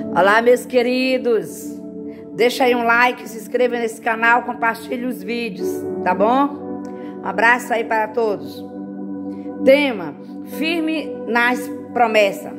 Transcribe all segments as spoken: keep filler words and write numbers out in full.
Olá, meus queridos. Deixa aí um like, se inscreva nesse canal, compartilhe os vídeos, tá bom? Um abraço aí para todos. Tema: firme nas promessas.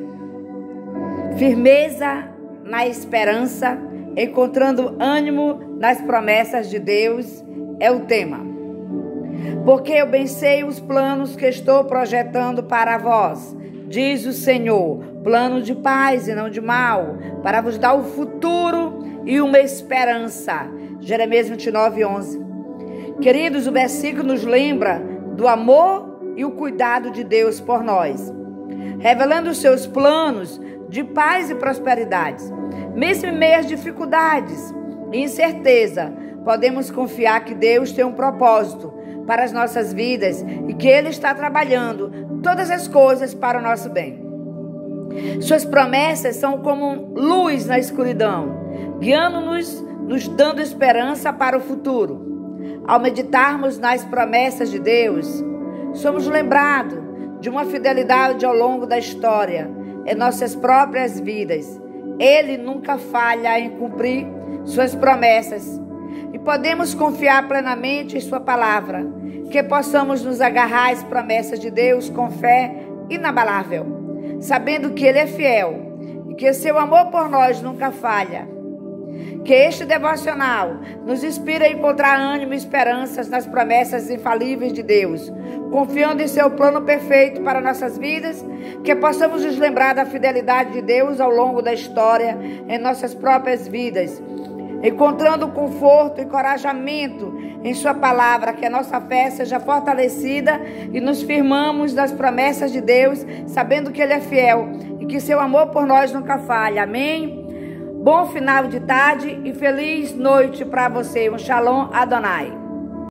Firmeza na esperança, encontrando ânimo nas promessas de Deus é o tema. Porque eu bem sei os planos que estou projetando para vós, diz o Senhor, plano de paz e não de mal, para vos dar o futuro e uma esperança. Jeremias vinte e nove, onze. Queridos, o versículo nos lembra do amor e o cuidado de Deus por nós, revelando os seus planos de paz e prosperidade. Mesmo em meio às dificuldades e incerteza, podemos confiar que Deus tem um propósito para as nossas vidas e que Ele está trabalhando todas as coisas para o nosso bem. Suas promessas são como luz na escuridão, guiando-nos, nos dando esperança para o futuro. Ao meditarmos nas promessas de Deus, somos lembrados de uma fidelidade ao longo da história, em nossas próprias vidas. Ele nunca falha em cumprir suas promessas e podemos confiar plenamente em sua palavra, que possamos nos agarrar às promessas de Deus com fé inabalável, sabendo que Ele é fiel e que seu amor por nós nunca falha. Que este devocional nos inspire a encontrar ânimo e esperanças nas promessas infalíveis de Deus, confiando em seu plano perfeito para nossas vidas, que possamos nos lembrar da fidelidade de Deus ao longo da história em nossas próprias vidas, encontrando conforto e encorajamento em sua palavra, que a nossa fé seja fortalecida e nos firmamos nas promessas de Deus, sabendo que Ele é fiel e que seu amor por nós nunca falha. Amém? Bom final de tarde e feliz noite para você. Um Shalom Adonai.